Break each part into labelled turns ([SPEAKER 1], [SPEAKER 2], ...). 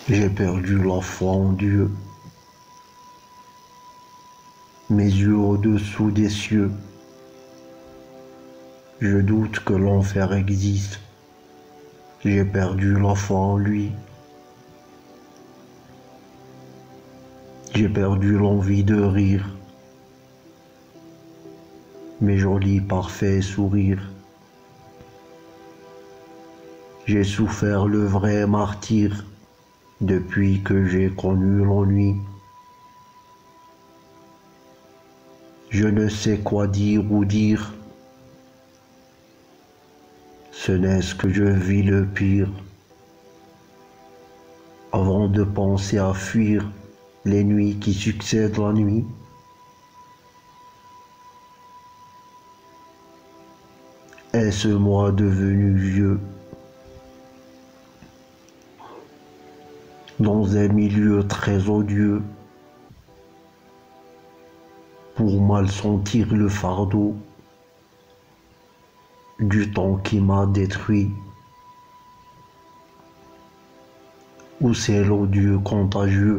[SPEAKER 1] J'ai perdu la foi en Dieu, mes yeux au-dessous des cieux. Je doute que l'enfer existe, j'ai perdu la foi en lui. J'ai perdu l'envie de rire, mes jolis parfaits sourires. J'ai souffert le vrai martyre depuis que j'ai connu l'ennui. Je ne sais quoi dire ou dire, ce n'est ce que je vis le pire. Avant de penser à fuir les nuits qui succèdent la nuit, est-ce moi devenu vieux dans un milieu très odieux pour mal sentir le fardeau du temps qui m'a détruit, ou c'est l'odieux contagieux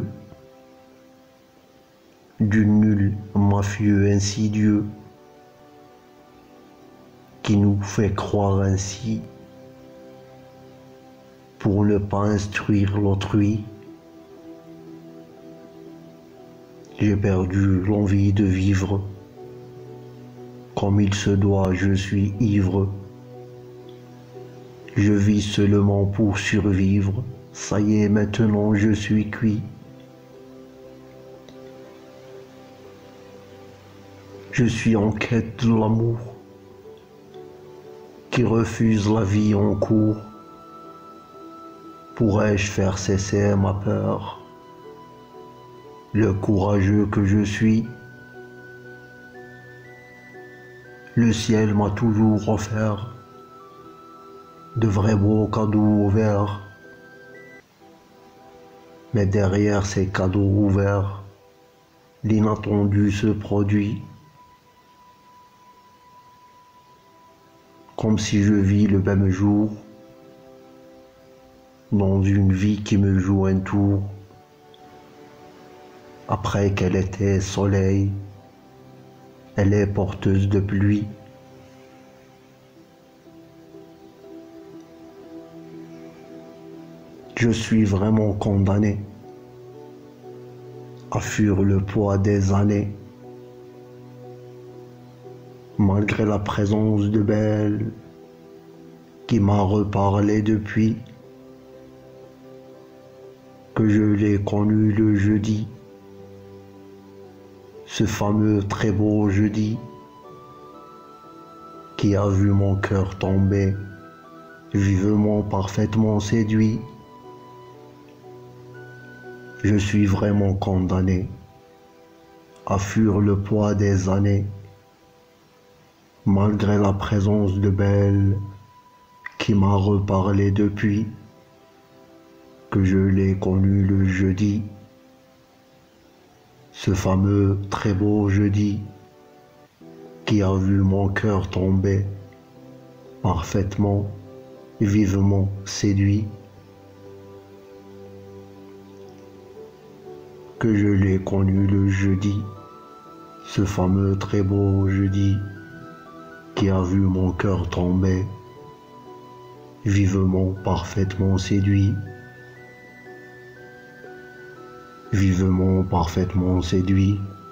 [SPEAKER 1] du nul mafieux insidieux qui nous fait croire ainsi pour ne pas instruire l'autrui. J'ai perdu l'envie de vivre comme il se doit, je suis ivre. Je vis seulement pour survivre, ça y est, maintenant je suis cuit. Je suis en quête de l'amour qui refuse la vie en cours. Pourrais-je faire cesser ma peur, le courageux que je suis? Le ciel m'a toujours offert de vrais beaux cadeaux ouverts, mais derrière ces cadeaux ouverts, l'inattendu se produit. Comme si je vis le même jour dans une vie qui me joue un tour. Après qu'elle était soleil, elle est porteuse de pluie. Je suis vraiment condamné à fuir le poids des années, malgré la présence de Belle qui m'a reparlé depuis que je l'ai connu le jeudi, ce fameux très beau jeudi qui a vu mon cœur tomber, vivement, parfaitement séduit. Je suis vraiment condamné à fuir le poids des années, malgré la présence de Belle qui m'a reparlé depuis que je l'ai connu le jeudi, ce fameux très beau jeudi qui a vu mon cœur tomber, parfaitement, vivement séduit, que je l'ai connu le jeudi, ce fameux très beau jeudi qui a vu mon cœur tomber, vivement, parfaitement séduit, vivement, parfaitement séduit.